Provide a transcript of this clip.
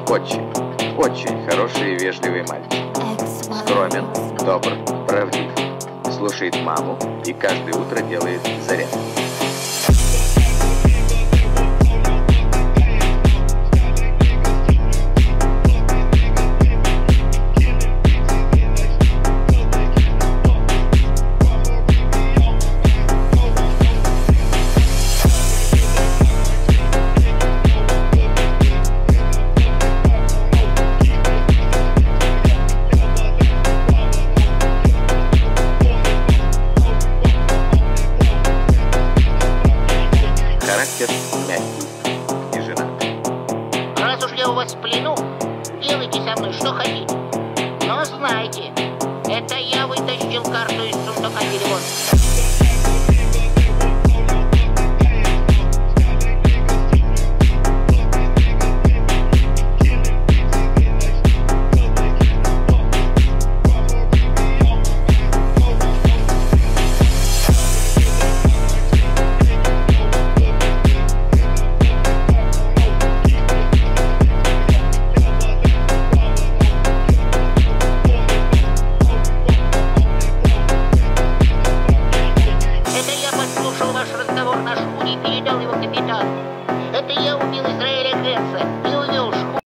очень, очень хороший и вежливый мальчик. Скромен, добр, правдив. Слушает маму и каждое утро делает зарядку. Характер мягкий и женат. Раз уж я у вас в плену, делайте со мной что хотите. Но знайте, это я вытащил карту из сундука перевода.